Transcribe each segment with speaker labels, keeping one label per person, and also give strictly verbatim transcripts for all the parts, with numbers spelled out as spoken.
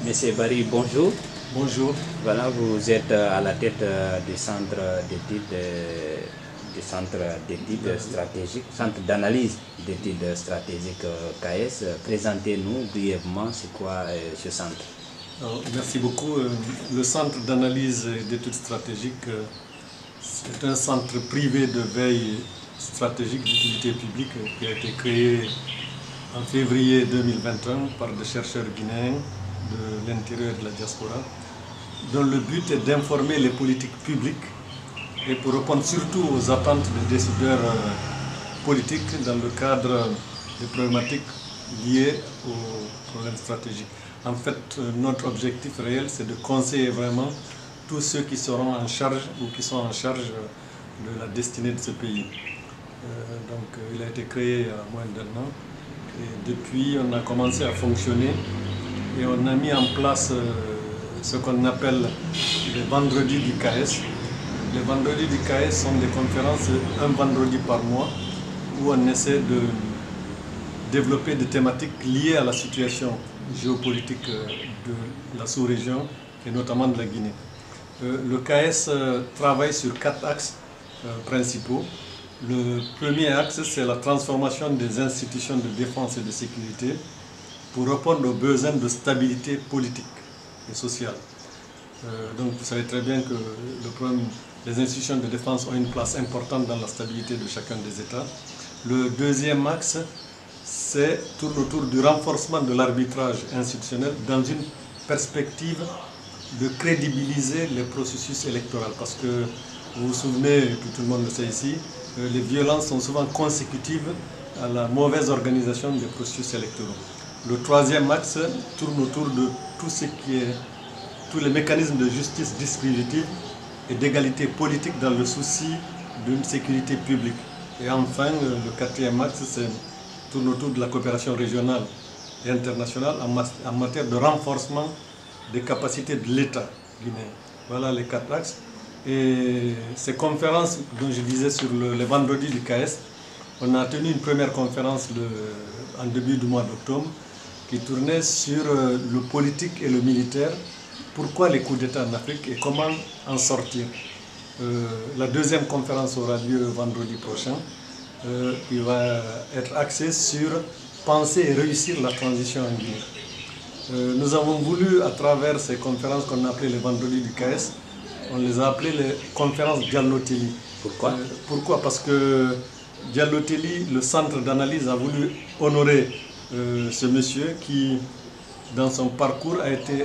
Speaker 1: Monsieur Barry, bonjour.
Speaker 2: Bonjour.
Speaker 1: Voilà, vous êtes à la tête du centre d'études du centre d'études stratégiques, centre d'analyse d'études stratégiques K S. Présentez-nous brièvement c'est quoi ce centre.
Speaker 2: Alors, merci beaucoup. Le centre d'analyse d'études stratégiques, c'est un centre privé de veille stratégique d'utilité publique qui a été créé en février deux mille vingt et un par des chercheurs guinéens de l'intérieur de la diaspora, dont le but est d'informer les politiques publiques et pour répondre surtout aux attentes des décideurs politiques dans le cadre des problématiques liées aux problèmes stratégiques. En fait, notre objectif réel, c'est de conseiller vraiment tous ceux qui seront en charge ou qui sont en charge de la destinée de ce pays. Euh, donc, il a été créé il y a moins d'un an et depuis, on a commencé à fonctionner et on a mis en place euh, ce qu'on appelle les vendredis du K S. Les vendredis du K S sont des conférences un vendredi par mois où on essaie de développer des thématiques liées à la situation géopolitique de la sous-région et notamment de la Guinée. Le K S travaille sur quatre axes principaux. Le premier axe, c'est la transformation des institutions de défense et de sécurité pour répondre aux besoins de stabilité politique et sociale. Donc vous savez très bien que le problème, les institutions de défense ont une place importante dans la stabilité de chacun des États. Le deuxième axe, c'est tourne autour du renforcement de l'arbitrage institutionnel dans une perspective de crédibiliser les processus électoraux. Parce que vous vous souvenez, et puis tout le monde le sait ici, les violences sont souvent consécutives à la mauvaise organisation des processus électoraux. Le troisième axe tourne autour de tout ce qui est, tous les mécanismes de justice distributive et d'égalité politique dans le souci d'une sécurité publique. Et enfin, le quatrième axe, c'est tourne autour de la coopération régionale et internationale en matière de renforcement des capacités de l'État guinéen. Voilà les quatre axes. Et ces conférences dont je disais sur le, les vendredis du K S, on a tenu une première conférence le, en début du mois d'octobre qui tournait sur le politique et le militaire, pourquoi les coups d'État en Afrique et comment en sortir. Euh, la deuxième conférence aura lieu vendredi prochain. Euh, il va être axé sur penser et réussir la transition en Guinée. Euh, nous avons voulu, à travers ces conférences qu'on a appelées les vendredis du K S, on les a appelées les conférences Diallo Telli.
Speaker 1: Pourquoi euh,
Speaker 2: Pourquoi Parce que Diallo Telli, le centre d'analyse, a voulu honorer euh, ce monsieur qui, dans son parcours, a été,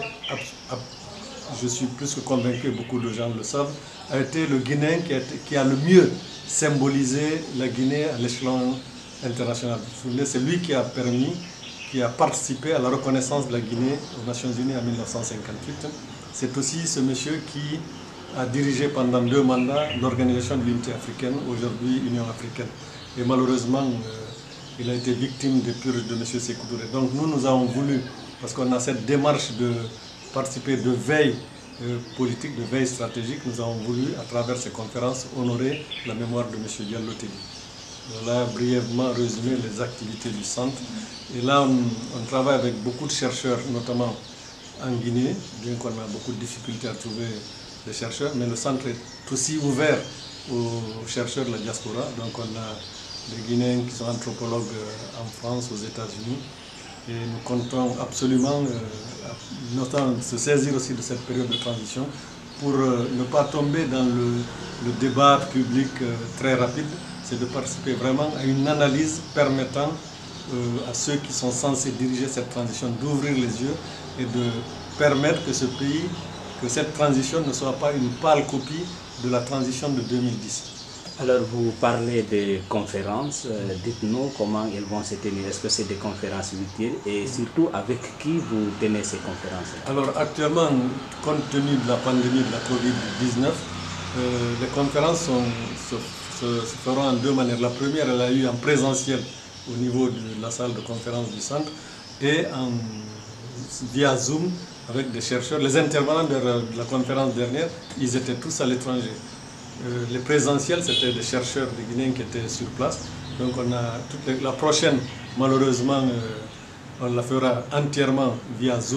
Speaker 2: je suis plus que convaincu, beaucoup de gens le savent, a été le Guinéen qui a, été, qui a le mieux symbolisé la Guinée à l'échelon international. Vous vous souvenez, c'est lui qui a permis, qui a participé à la reconnaissance de la Guinée aux Nations Unies en mille neuf cent cinquante-huit. C'est aussi ce monsieur qui a dirigé pendant deux mandats l'Organisation de l'Unité africaine, aujourd'hui Union africaine. Et malheureusement, euh, il a été victime des purges de M. Sékou Touré. Donc nous, nous avons voulu, parce qu'on a cette démarche de participer de veille euh, politique, de veille stratégique, nous avons voulu, à travers ces conférences, honorer la mémoire de M. Diallo Telli. Voilà brièvement résumé les activités du centre. Et là, on, on travaille avec beaucoup de chercheurs, notamment en Guinée, bien qu'on a beaucoup de difficultés à trouver des chercheurs, mais le centre est aussi ouvert aux chercheurs de la diaspora. Donc on a des Guinéens qui sont anthropologues en France, aux États-Unis, et nous comptons absolument, euh, notamment se saisir aussi de cette période de transition pour euh, ne pas tomber dans le, le débat public euh, très rapide, c'est de participer vraiment à une analyse permettant euh, à ceux qui sont censés diriger cette transition d'ouvrir les yeux et de permettre que ce pays, que cette transition ne soit pas une pâle copie de la transition de deux mille dix.
Speaker 1: Alors vous parlez de conférences, euh, dites-nous comment elles vont se tenir. Est-ce que c'est des conférences utiles et surtout avec qui vous tenez ces conférences?
Speaker 2: Alors actuellement, compte tenu de la pandémie de la Covid dix-neuf, euh, les conférences sont, se, se, se feront en deux manières. La première, elle a eu en présentiel au niveau de la salle de conférence du centre et en, via Zoom avec des chercheurs. Les intervenants de la conférence dernière, ils étaient tous à l'étranger. Euh, les présentiels, c'était des chercheurs des Guinéens qui étaient sur place. Donc on a toute les, la prochaine, malheureusement, euh, on la fera entièrement via Zoom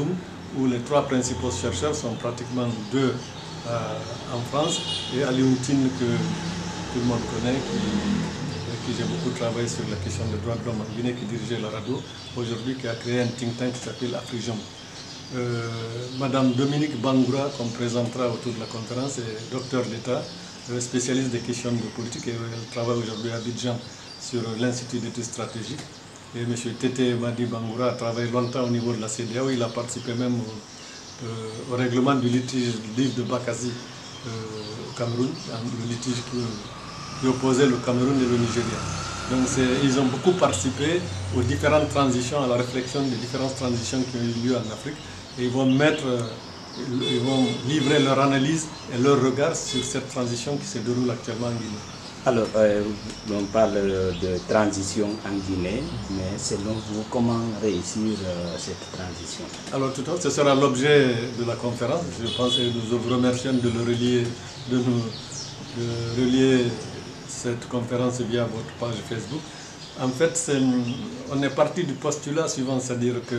Speaker 2: où les trois principaux chercheurs sont pratiquement deux euh, en France, et Alioune Tine, que tout le monde connaît, qui, avec qui j'ai beaucoup travaillé sur la question des droits de l'homme en Guinée, qui dirigeait la radio, aujourd'hui qui a créé un think tank qui s'appelle Afrijom. Euh, Madame Dominique Bangoura, qu'on présentera autour de la conférence, est docteur d'État, spécialiste des questions de politique, et elle travaille aujourd'hui à Abidjan sur l'Institut d'études stratégiques. Et M. Tété Madi Bangoura a travaillé longtemps au niveau de la C D A O, il a participé même au, euh, au règlement du litige du livre de Bakazi euh, au Cameroun, le litige qui, qui opposait le Cameroun et le Nigeria. Donc ils ont beaucoup participé aux différentes transitions, à la réflexion des différentes transitions qui ont eu lieu en Afrique, et ils vont mettre, ils vont livrer leur analyse et leur regard sur cette transition qui se déroule actuellement en Guinée.
Speaker 1: Alors, euh, on parle de transition en Guinée, mais selon vous, comment réussir euh, cette transition?
Speaker 2: Alors, tout à l'heure, ce sera l'objet de la conférence. Je pense que nous vous remercions de, le relier, de nous de relier cette conférence via votre page Facebook. En fait, est, on est parti du postulat suivant, c'est-à-dire que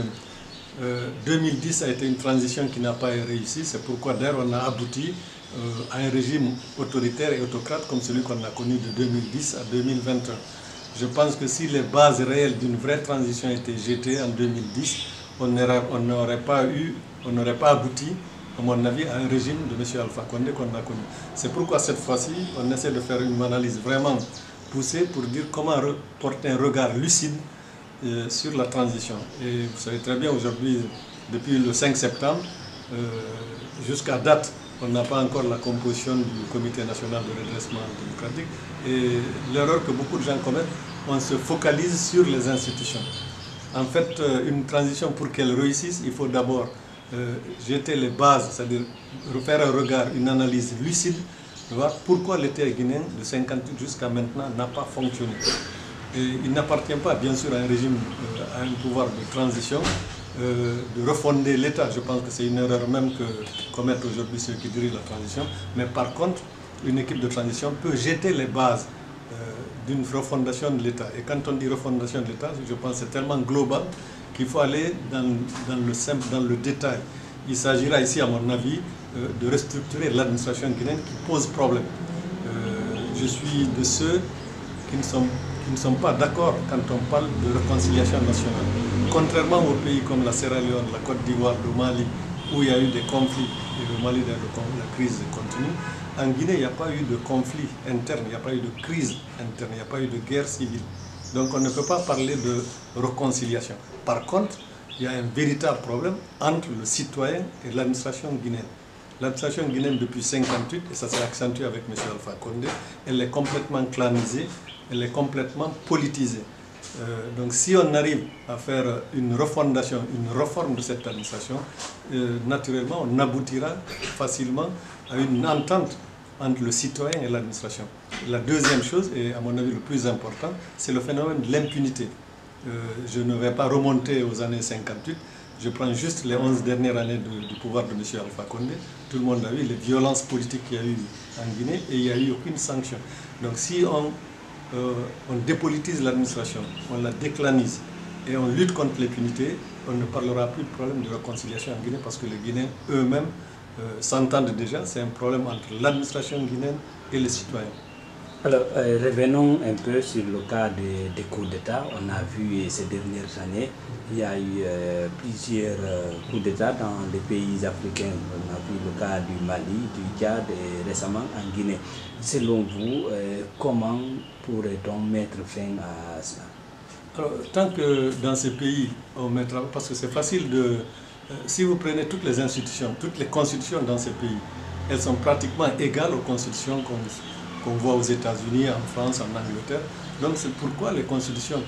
Speaker 2: euh, deux mille dix a été une transition qui n'a pas réussi. C'est pourquoi d'ailleurs on a abouti Euh, à un régime autoritaire et autocrate comme celui qu'on a connu de deux mille dix à deux mille vingt et un. Je pense que si les bases réelles d'une vraie transition étaient jetées en deux mille dix, on n'aurait pas eu, on n'aurait pas abouti, à mon avis, à un régime de M. Alpha Condé qu'on a connu. C'est pourquoi cette fois-ci, on essaie de faire une analyse vraiment poussée pour dire comment porter un regard lucide euh, sur la transition. Et vous savez très bien, aujourd'hui, depuis le cinq septembre, euh, jusqu'à date, on n'a pas encore la composition du Comité national de redressement démocratique. Et l'erreur que beaucoup de gens commettent, on se focalise sur les institutions. En fait, une transition, pour qu'elle réussisse, il faut d'abord euh, jeter les bases, c'est-à-dire refaire un regard, une analyse lucide, de voir pourquoi l'État guinéen de cinquante-huit jusqu'à maintenant n'a pas fonctionné. Et il n'appartient pas, bien sûr, à un régime, euh, à un pouvoir de transition, Euh, de refonder l'État. Je pense que c'est une erreur même que commettent aujourd'hui ceux qui dirigent la transition. Mais par contre, une équipe de transition peut jeter les bases euh, d'une refondation de l'État. Et quand on dit refondation de l'État, je pense que c'est tellement global qu'il faut aller dans, dans le simple, dans le détail. Il s'agira ici, à mon avis, euh, de restructurer l'administration guinéenne qui pose problème. Euh, je suis de ceux qui ne sont qui ne sont pas d'accord quand on parle de réconciliation nationale. Contrairement aux pays comme la Sierra Leone, la Côte d'Ivoire, le Mali, où il y a eu des conflits, et le Mali, la crise continue, en Guinée, il n'y a pas eu de conflit interne, il n'y a pas eu de crise interne, il n'y a pas eu de guerre civile. Donc on ne peut pas parler de réconciliation. Par contre, il y a un véritable problème entre le citoyen et l'administration guinéenne. L'administration guinéenne depuis mille neuf cent cinquante-huit, et ça s'est accentué avec M. Alpha Condé, elle est complètement clanisée, elle est complètement politisée. Euh, donc si on arrive à faire une refondation, une réforme de cette administration, euh, naturellement on aboutira facilement à une entente entre le citoyen et l'administration. La deuxième chose, et à mon avis le plus important, c'est le phénomène de l'impunité. Euh, je ne vais pas remonter aux années cinquante-huit, je prends juste les onze dernières années de, du pouvoir de M. Alpha Condé. Tout le monde a vu les violences politiques qu'il y a eu en Guinée et il n'y a eu aucune sanction. Donc si on Euh, on dépolitise l'administration, on la déclanise et on lutte contre l'impunité, on ne parlera plus de problème de réconciliation en Guinée parce que les Guinéens eux-mêmes euh, s'entendent déjà. C'est un problème entre l'administration guinéenne et les citoyens.
Speaker 1: Alors, euh, revenons un peu sur le cas des, des coups d'État. On a vu ces dernières années, il y a eu euh, plusieurs euh, coups d'État dans les pays africains. On a vu le cas du Mali, du Tchad et récemment en Guinée. Selon vous, euh, comment pourrait-on mettre fin à cela?
Speaker 2: Alors, tant que dans ces pays, on mettra, parce que c'est facile de... Euh, si vous prenez toutes les institutions, toutes les constitutions dans ces pays, elles sont pratiquement égales aux constitutions qu'on qu'on voit aux États-Unis, en France, en Angleterre. Donc c'est pourquoi les constitutions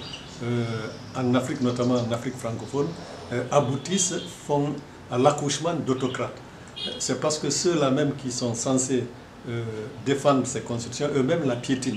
Speaker 2: euh, en Afrique, notamment en Afrique francophone, euh, aboutissent, font à l'accouchement d'autocrates. C'est parce que ceux-là même qui sont censés euh, défendre ces constitutions, eux-mêmes la piétinent.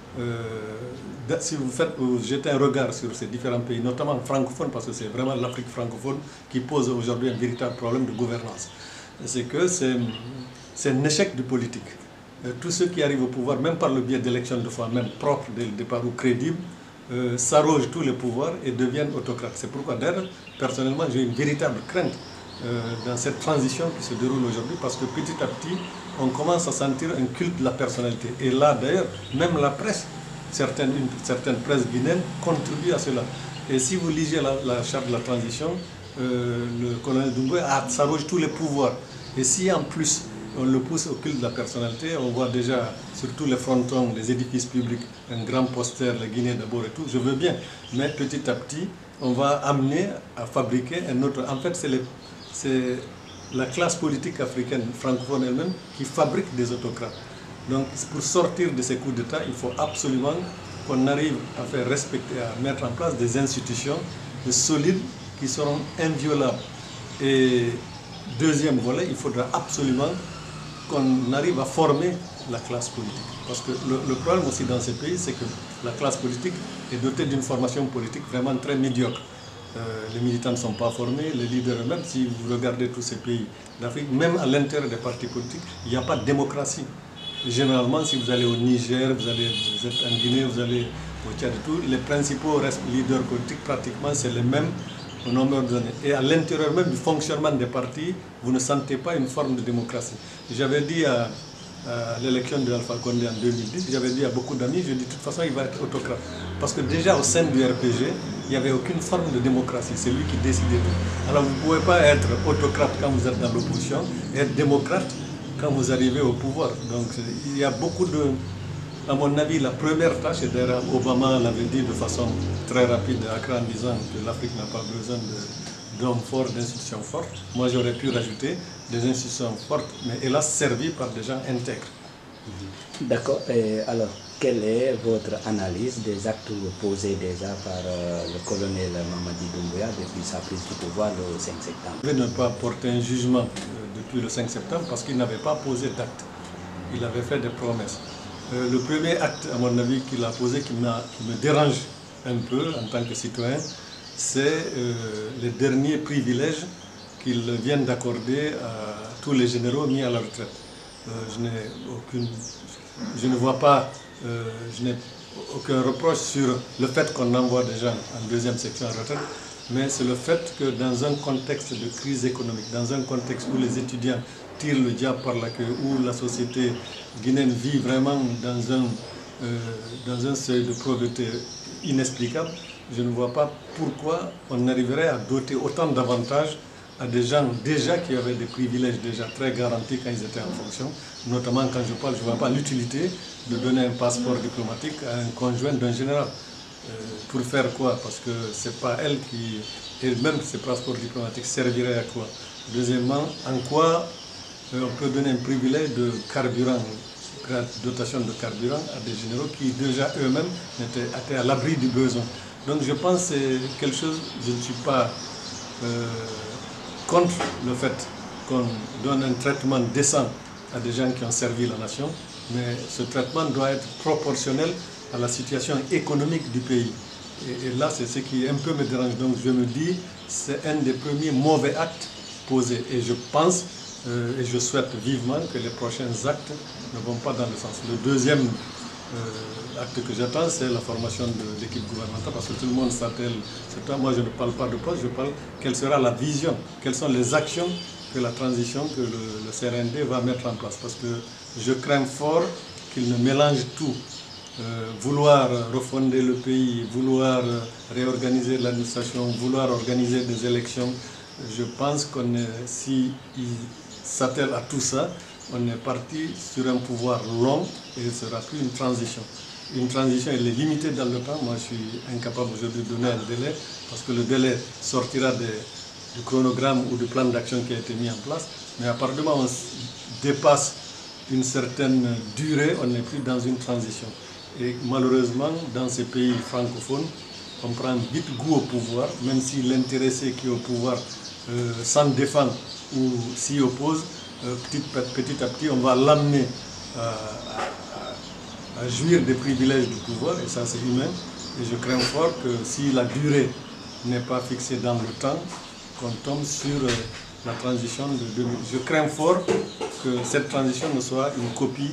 Speaker 2: Euh, si vous, faites, vous jetez un regard sur ces différents pays, notamment francophones, parce que c'est vraiment l'Afrique francophone qui pose aujourd'hui un véritable problème de gouvernance, c'est que c'est un échec de politique. Tous ceux qui arrivent au pouvoir, même par le biais d'élections de fois même propres dès le départ ou crédibles, euh, s'arrogent tous les pouvoirs et deviennent autocrates. C'est pourquoi d'ailleurs, personnellement, j'ai une véritable crainte euh, dans cette transition qui se déroule aujourd'hui, parce que petit à petit, on commence à sentir un culte de la personnalité. Et là, d'ailleurs, même la presse, certaines, une, certaines presses guinéennes contribuent à cela. Et si vous lisez la, la charte de la transition, euh, le colonel Doumbouya s'arroge tous les pouvoirs. Et si en plus on le pousse au culte de la personnalité, on voit déjà sur tous les frontons, les édifices publics, un grand poster, la Guinée d'abord et tout, je veux bien. Mais petit à petit, on va amener à fabriquer un autre... En fait, c'est la classe politique africaine francophone elle-même qui fabrique des autocrates. Donc, pour sortir de ces coups d'État, il faut absolument qu'on arrive à faire respecter, à mettre en place des institutions solides qui seront inviolables. Et deuxième volet, il faudra absolument qu'on arrive à former la classe politique. Parce que le, le problème aussi dans ces pays, c'est que la classe politique est dotée d'une formation politique vraiment très médiocre. Euh, les militants ne sont pas formés, les leaders eux-mêmes, si vous regardez tous ces pays d'Afrique, même à l'intérieur des partis politiques, il n'y a pas de démocratie. Généralement, si vous allez au Niger, vous, allez, vous êtes en Guinée, vous allez au Tchad et tout, les principaux leaders politiques, pratiquement, c'est les mêmes au nombre d'années. Et à l'intérieur même du fonctionnement des partis, vous ne sentez pas une forme de démocratie. J'avais dit à, à l'élection de Alpha Condé en deux mille dix, j'avais dit à beaucoup d'amis, je dis de toute façon il va être autocrate. Parce que déjà au sein du R P G, il n'y avait aucune forme de démocratie, c'est lui qui décidait tout. Alors vous ne pouvez pas être autocrate quand vous êtes dans l'opposition et être démocrate quand vous arrivez au pouvoir. Donc il y a beaucoup de... À mon avis, la première tâche, et d'ailleurs Obama l'avait dit de façon très rapide à Accra en disant que l'Afrique n'a pas besoin d'hommes forts, d'institutions fortes. Moi, j'aurais pu rajouter des institutions fortes, mais hélas servies par des gens intègres.
Speaker 1: D'accord. Alors, quelle est votre analyse des actes posés déjà par euh, le colonel Mamadi Doumbouya depuis sa prise du pouvoir le cinq septembre?
Speaker 2: Je ne vais pas porter un jugement euh, depuis le cinq septembre parce qu'il n'avait pas posé d'actes. Il avait fait des promesses. Euh, le premier acte, à mon avis, qu'il a posé, qui, qui me dérange un peu en tant que citoyen, c'est euh, les derniers privilèges qu'il vient d'accorder à tous les généraux mis à la retraite. Euh, je, n'ai aucune, je ne vois pas, euh, je n'ai aucun reproche sur le fait qu'on envoie des gens en deuxième section à retraite, mais c'est le fait que dans un contexte de crise économique, dans un contexte où les étudiants tire le diable par la queue, où la société guinéenne vit vraiment dans un, euh, dans un seuil de pauvreté inexplicable, je ne vois pas pourquoi on arriverait à doter autant d'avantages à des gens déjà qui avaient des privilèges déjà très garantis quand ils étaient en fonction. Notamment quand je parle, je ne vois pas l'utilité de donner un passeport diplomatique à un conjoint d'un général. Euh, pour faire quoi? Parce que ce n'est pas elle qui... Et même ces passeports diplomatiques serviraient à quoi? Deuxièmement, en quoi on peut donner un privilège de carburant, dotation de carburant à des généraux qui déjà eux-mêmes étaient à l'abri du besoin. Donc je pense que c'est quelque chose, je ne suis pas euh, contre le fait qu'on donne un traitement décent à des gens qui ont servi la nation, mais ce traitement doit être proportionnel à la situation économique du pays. Et, et là, c'est ce qui un peu me dérange. Donc je me dis, c'est un des premiers mauvais actes posés. Et je pense Euh, et je souhaite vivement que les prochains actes ne vont pas dans le sens. Le deuxième euh, acte que j'attends, c'est la formation de l'équipe gouvernementale, parce que tout le monde s'attelle. Moi, je ne parle pas de poste, je parle quelle sera la vision, quelles sont les actions que la transition, que le, le C R N D va mettre en place. Parce que je crains fort qu'il ne mélange tout. Euh, vouloir refonder le pays, vouloir réorganiser l'administration, vouloir organiser des élections. Je pense qu'on est, si il s'attelle à tout ça, on est parti sur un pouvoir long et il ne sera plus une transition. Une transition, elle est limitée dans le temps. Moi, je suis incapable aujourd'hui de donner un délai parce que le délai sortira des, du chronogramme ou du plan d'action qui a été mis en place. Mais à partir du moment où on dépasse une certaine durée, on n'est plus dans une transition. Et malheureusement, dans ces pays francophones, on prend vite goût au pouvoir, même si l'intéressé qui est au pouvoir euh, s'en défend ou s'y oppose, euh, petit, petit à petit, on va l'amener à, à, à jouir des privilèges du pouvoir, et ça c'est humain. Et je crains fort que si la durée n'est pas fixée dans le temps, qu'on tombe sur euh, la transition de deux mille. Je crains fort que cette transition ne soit une copie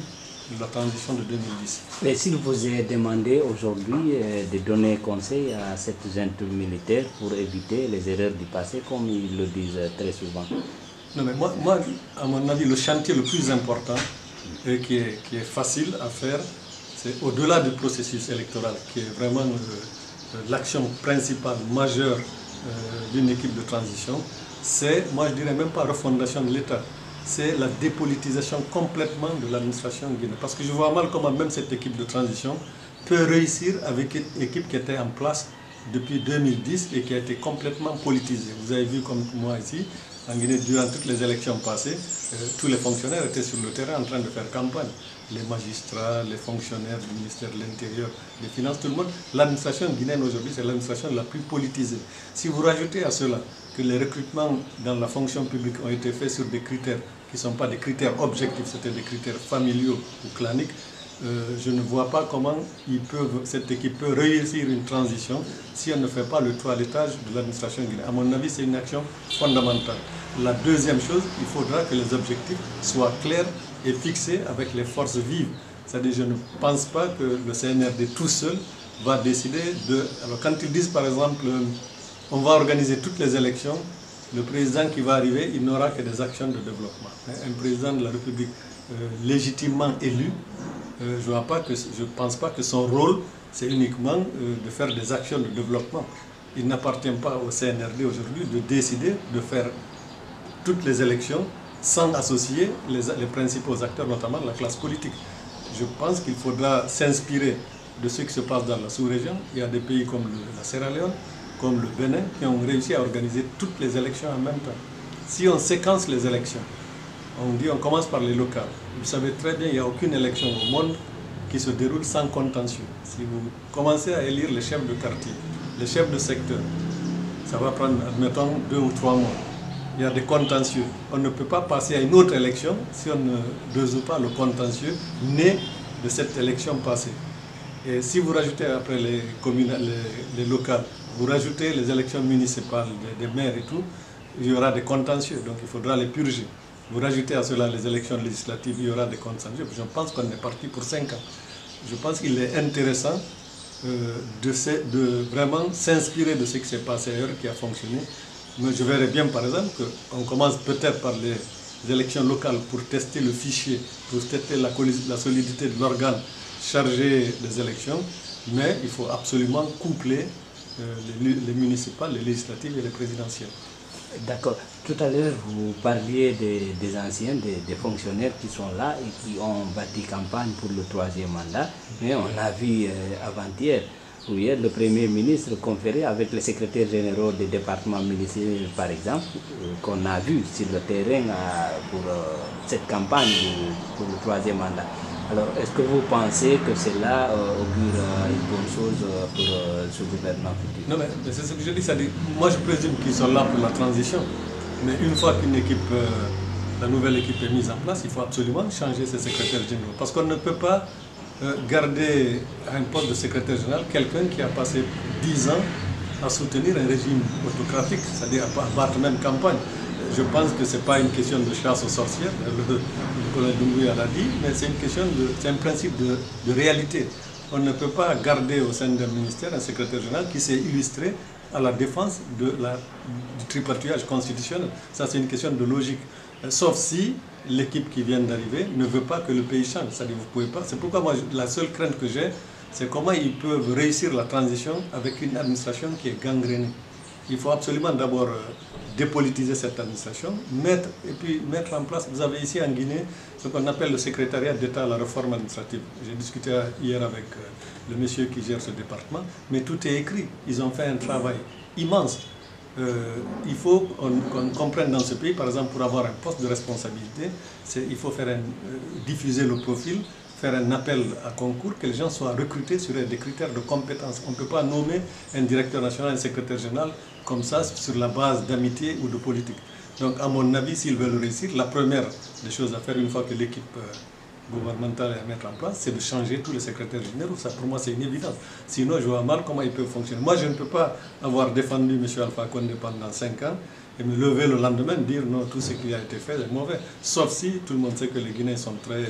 Speaker 2: de la transition de deux mille dix.
Speaker 1: Mais s'il vous est demandé aujourd'hui euh, de donner conseil à cette junte militaire pour éviter les erreurs du passé, comme ils le disent très souvent.
Speaker 2: Non, mais moi, moi, à mon avis, le chantier le plus important et qui est, qui est facile à faire, c'est au-delà du processus électoral, qui est vraiment euh, l'action principale, majeure euh, d'une équipe de transition, c'est, moi je dirais même pas refondation de l'État, c'est la dépolitisation complètement de l'administration guinéenne. Parce que je vois mal comment même cette équipe de transition peut réussir avec une équipe qui était en place depuis deux mille dix et qui a été complètement politisée. Vous avez vu comme moi ici, en Guinée, durant toutes les élections passées, euh, tous les fonctionnaires étaient sur le terrain en train de faire campagne. Les magistrats, les fonctionnaires du ministère de l'Intérieur, des Finances, tout le monde. L'administration guinéenne aujourd'hui, c'est l'administration la plus politisée. Si vous rajoutez à cela que les recrutements dans la fonction publique ont été faits sur des critères qui ne sont pas des critères objectifs, c'était des critères familiaux ou claniques, Euh, je ne vois pas comment ils peuvent, cette équipe peut réussir une transition si elle ne fait pas le toilettage de l'administration guinéenne. À mon avis, c'est une action fondamentale. La deuxième chose, il faudra que les objectifs soient clairs et fixés avec les forces vives. C'est-à-dire, je ne pense pas que le C N R D tout seul va décider de... Alors, quand ils disent, par exemple, on va organiser toutes les élections, le président qui va arriver, il n'aura que des actions de développement. Un président de la République euh, légitimement élu, Euh, je ne pense pas que son rôle, c'est uniquement euh, de faire des actions de développement. Il n'appartient pas au C N R D aujourd'hui de décider de faire toutes les élections sans associer les, les principaux acteurs, notamment la classe politique. Je pense qu'il faudra s'inspirer de ce qui se passe dans la sous-région. Il y a des pays comme le, la Sierra Leone, comme le Bénin, qui ont réussi à organiser toutes les élections en même temps. Si on séquence les élections, on dit on commence par les locales. Vous savez très bien, il n'y a aucune élection au monde qui se déroule sans contentieux. Si vous commencez à élire les chefs de quartier, les chefs de secteur, ça va prendre, admettons, deux ou trois mois. Il y a des contentieux. On ne peut pas passer à une autre élection si on ne résout pas le contentieux né de cette élection passée. Et si vous rajoutez après les, communes, les, les locales, vous rajoutez les élections municipales, des, des maires et tout, il y aura des contentieux, donc il faudra les purger. Vous rajoutez à cela les élections législatives, il y aura des contentieux. Je pense qu'on est parti pour cinq ans. Je pense qu'il est intéressant euh, de, de vraiment s'inspirer de ce qui s'est passé ailleurs, qui a fonctionné. Mais je verrais bien, par exemple, qu'on commence peut-être par les élections locales pour tester le fichier, pour tester la, la solidité de l'organe chargé des élections, mais il faut absolument coupler euh, les, les municipales, les législatives et les présidentielles.
Speaker 1: D'accord. Tout à l'heure, vous parliez des, des anciens, des, des fonctionnaires qui sont là et qui ont bâti campagne pour le troisième mandat. Mais on a vu euh, avant-hier, ou hier, le Premier ministre conférer avec les secrétaires généraux des départements municipaux, par exemple, euh, qu'on a vu sur le terrain euh, pour euh, cette campagne pour le troisième mandat. Alors, est-ce que vous pensez que cela euh, augure euh, une bonne chose euh, pour euh, ce gouvernement futur?
Speaker 2: Non, mais, mais c'est ce que je dis, c'est-à-dire, moi je présume qu'ils sont là pour la transition, mais une fois qu'une équipe, euh, la nouvelle équipe est mise en place, il faut absolument changer ses secrétaires généraux, parce qu'on ne peut pas euh, garder à un poste de secrétaire général quelqu'un qui a passé dix ans à soutenir un régime autocratique, c'est-à-dire à battre même campagne. Je pense que ce n'est pas une question de chasse aux sorcières, le, le colonel Doumbouya l'a dit, mais c'est une question de, c'est un principe de, de réalité. On ne peut pas garder au sein d'un ministère un secrétaire général qui s'est illustré à la défense de la, du tripatouillage constitutionnel. Ça, c'est une question de logique. Sauf si l'équipe qui vient d'arriver ne veut pas que le pays change. C'est-à-dire, vous pouvez pas. C'est pourquoi moi, la seule crainte que j'ai, c'est comment ils peuvent réussir la transition avec une administration qui est gangrénée. Il faut absolument d'abord dépolitiser cette administration, mettre, et puis mettre en place, vous avez ici en Guinée ce qu'on appelle le secrétariat d'État à la réforme administrative. J'ai discuté hier avec le monsieur qui gère ce département, mais tout est écrit. Ils ont fait un travail immense. Euh, il faut qu'on qu'on comprenne dans ce pays, par exemple, pour avoir un poste de responsabilité, il faut faire un, euh, diffuser le profil, faire un appel à concours, que les gens soient recrutés sur des critères de compétence. On ne peut pas nommer un directeur national, un secrétaire général, comme ça, sur la base d'amitié ou de politique. Donc, à mon avis, s'ils veulent réussir, la première des choses à faire, une fois que l'équipe euh, gouvernementale est à mettre en place, c'est de changer tous les secrétaires généraux. Ça, pour moi, c'est une évidence. Sinon, je vois mal comment ils peuvent fonctionner. Moi, je ne peux pas avoir défendu M. Alpha Condé pendant cinq ans et me lever le lendemain et dire non, tout ce qui a été fait est mauvais. Sauf si tout le monde sait que les Guinéens sont très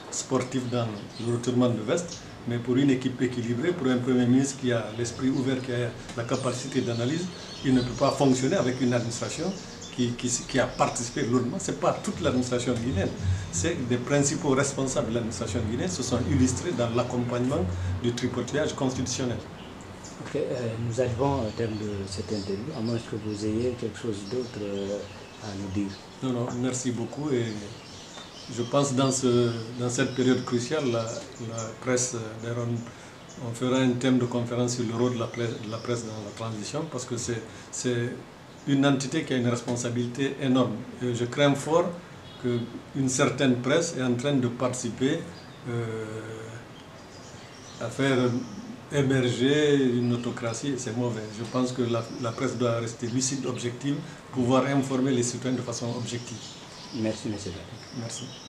Speaker 2: sportif dans le retournement de veste, mais pour une équipe équilibrée, pour un Premier ministre qui a l'esprit ouvert, qui a la capacité d'analyse, il ne peut pas fonctionner avec une administration qui, qui, qui a participé lourdement. Ce n'est pas toute l'administration guinéenne, c'est des principaux responsables de l'administration guinéenne se sont illustrés dans l'accompagnement du tripotage constitutionnel.
Speaker 1: Ok, euh, nous arrivons au terme de cette interview, à moins que vous ayez quelque chose d'autre euh, à nous dire.
Speaker 2: Non, non, merci beaucoup. Et je pense que dans, ce, dans cette période cruciale, la, la presse, on, on fera un thème de conférence sur le rôle de la presse, de la presse dans la transition, parce que c'est une entité qui a une responsabilité énorme. Et je crains fort qu'une certaine presse est en train de participer euh, à faire émerger une autocratie, c'est mauvais. Je pense que la, la presse doit rester lucide, objective, pouvoir informer les citoyens de façon objective.
Speaker 1: Merci, monsieur.
Speaker 2: Merci.